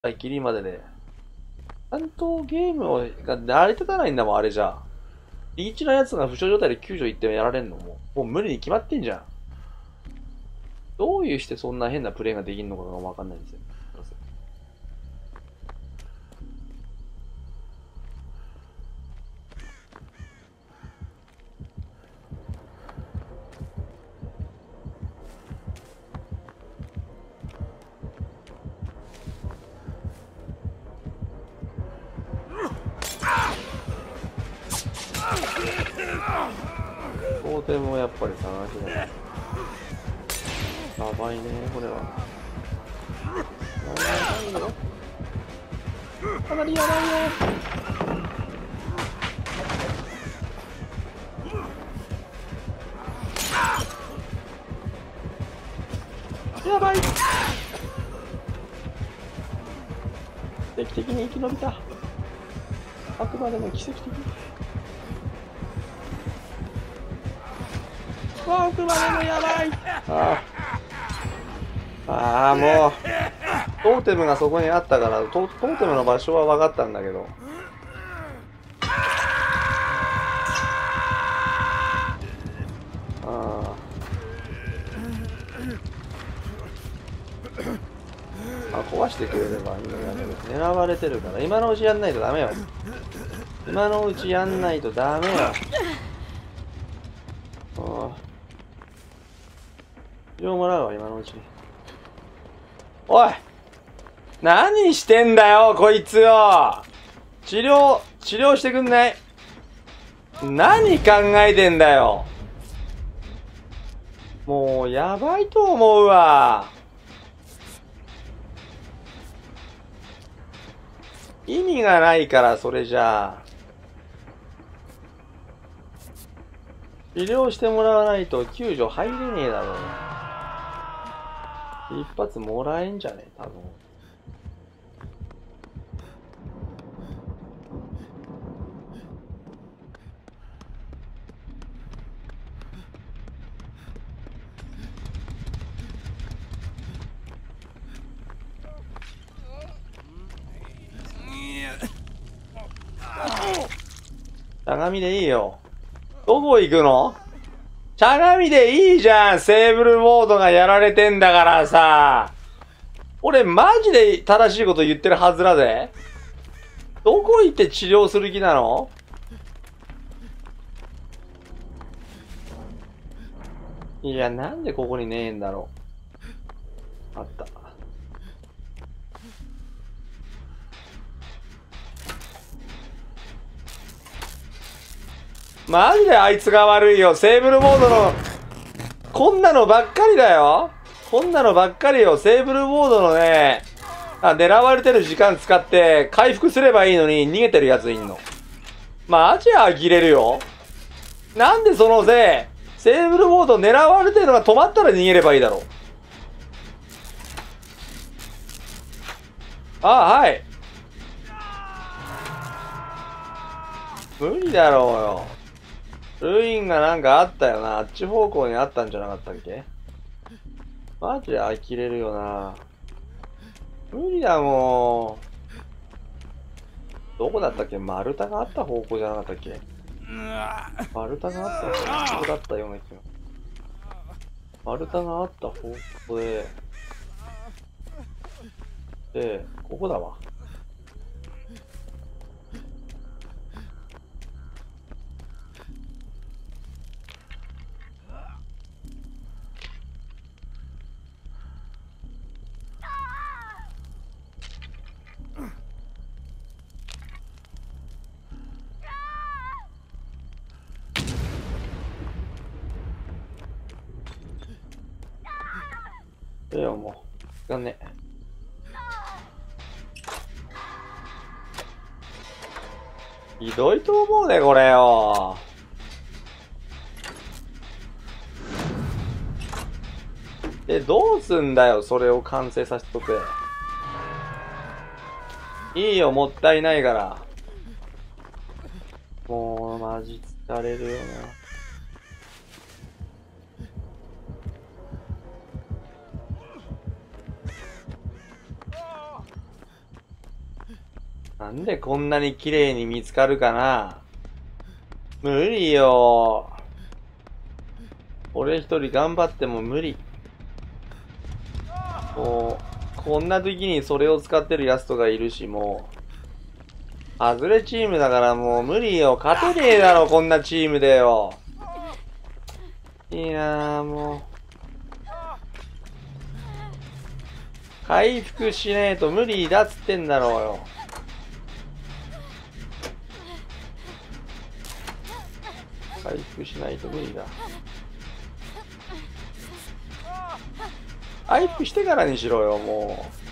ギリまでで。ちゃんとゲームが成り立たないんだもん、あれじゃ。リーチのやつが負傷状態で救助行ってやられんのもう無理に決まってんじゃん。どういうしてそんな変なプレイができんのかがわかんないんですよ。トーテムをやっぱり探しない。やばいね、これは。やばいよ。かなりやばいよ。やばい。奇跡的に生き延びた。あくまでも奇跡的に。あくまでもやばい。ああ、もうトーテムがそこにあったからトーテムの場所は分かったんだけど。壊してくれればいいんだけど、狙われてるから今のうちやんないとダメよ。今のうちやんないとダメよ。治療もらうわ、今のうちに。おい、何してんだよこいつよ。治療してくんない？何考えてんだよ。もうやばいと思うわ。意味がないからそれじゃあ。治療してもらわないと救助入れねえだろう。一発もらえんじゃねえ多分。しゃがみでいいよ。どこ行くの？しゃがみでいいじゃん。セーブルボードがやられてんだからさ。俺マジで正しいこと言ってるはずだぜ。どこ行って治療する気なの？いや、なんでここにねえんだろう。あった。マジであいつが悪いよ。セーブルボードの、こんなのばっかりだよ。こんなのばっかりよ。セーブルボードのね、狙われてる時間使って回復すればいいのに逃げてるやついんの。マジ呆れるよ。なんでそのセーブルボード狙われてるのが止まったら逃げればいいだろう。はい。無理だろうよ。ルインがなんかあったよな。あっち方向にあったんじゃなかったっけ？マジで呆れるよな。無理だもん。どこだったっけ？丸太があった方向じゃなかったっけ？丸太があった方向だったような気が。丸太があった方向で、ここだわ。いや、もう。時間ね。ひどいと思うね、これよ。どうすんだよ、それを完成させとけ。いいよ、もったいないから。もう、マジ疲れるよな。 なんでこんなに綺麗に見つかるかな。無理よ。俺一人頑張っても無理。もう、こんな時にそれを使ってるやつとかいるし、もう。外れチームだからもう無理よ。勝てねえだろ、こんなチームでよ。いやーもう。回復しねえと無理だっつってんだろうよ。回復しないと無理だ。回復してからにしろよ、もう。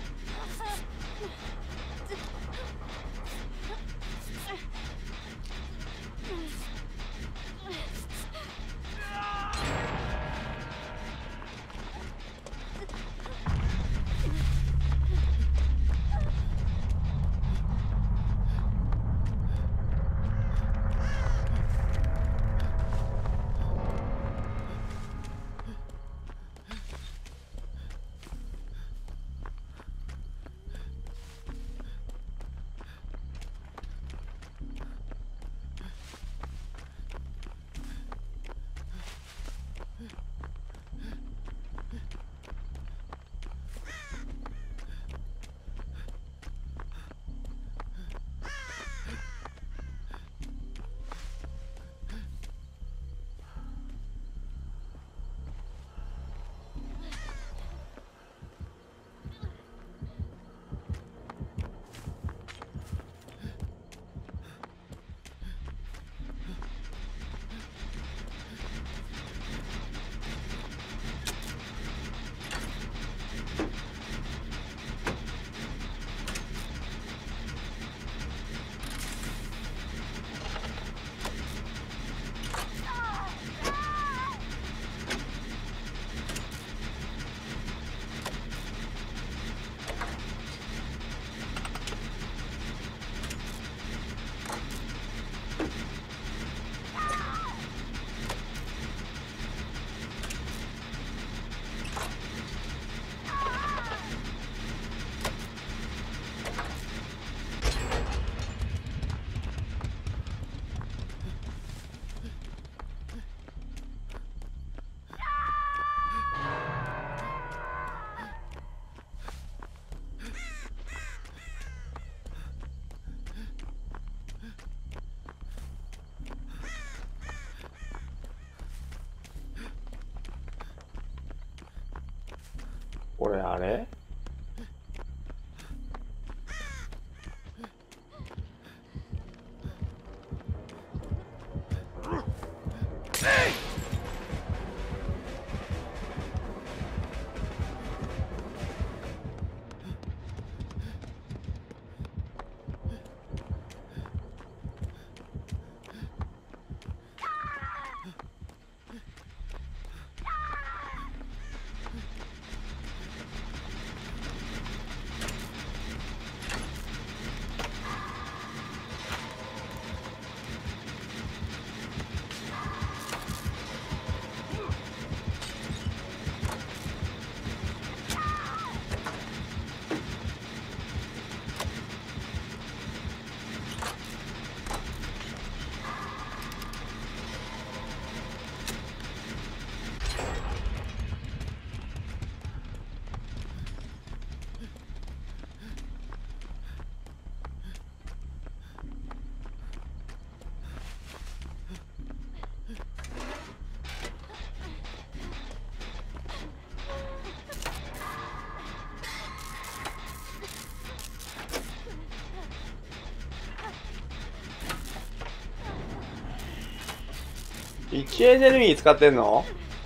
これあれ？1エネルギー使ってんの？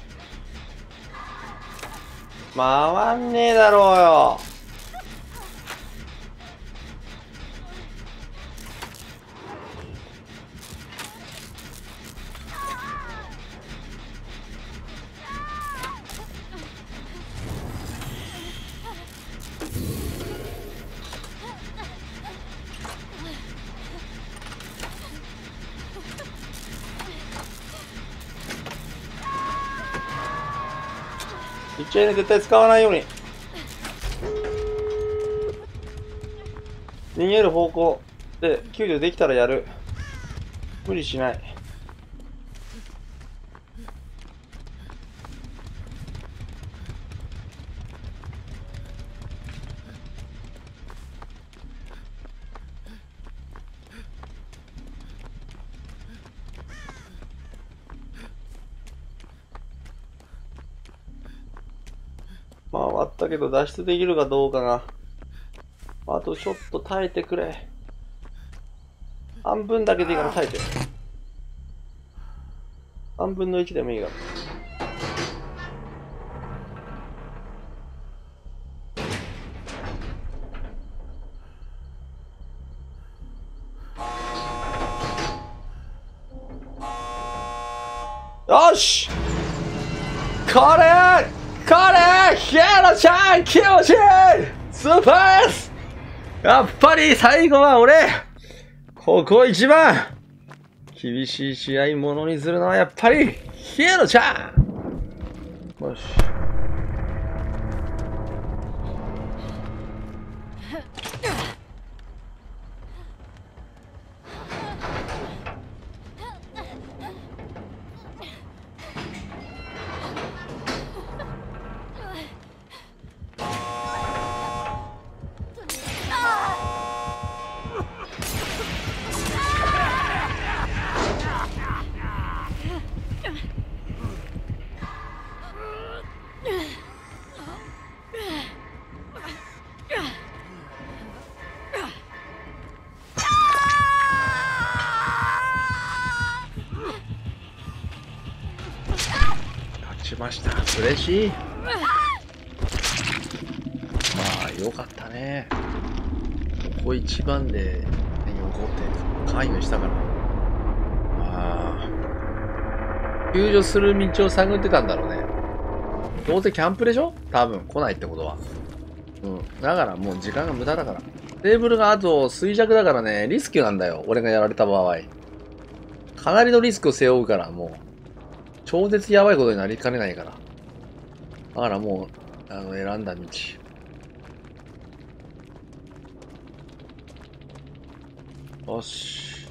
回んねえだろうよ。1エネ絶対使わないように。 逃げる方向で救助できたらやる。無理しない。まあ終わったけど脱出できるかどうかが。あとちょっと耐えてくれ。半分だけでいいから耐えて。3分の1でもいいから。よし、これヒロちゃん気持ちいいスーパーエース。やっぱり最後は俺、ここ一番厳しい試合ものにするのはやっぱりヒロちゃん。よし、勝ちました。嬉しい。まあよかったね。ここ一番で横って関与したから。まあ救助する道を探ってたんだろうね。どうせキャンプでしょ、多分来ないってことは。うん。だからもう時間が無駄だから。テーブルがあと衰弱だからね、リスクなんだよ。俺がやられた場合。かなりのリスクを背負うから、もう。超絶やばいことになりかねないから。だからもう、選んだ道。よし。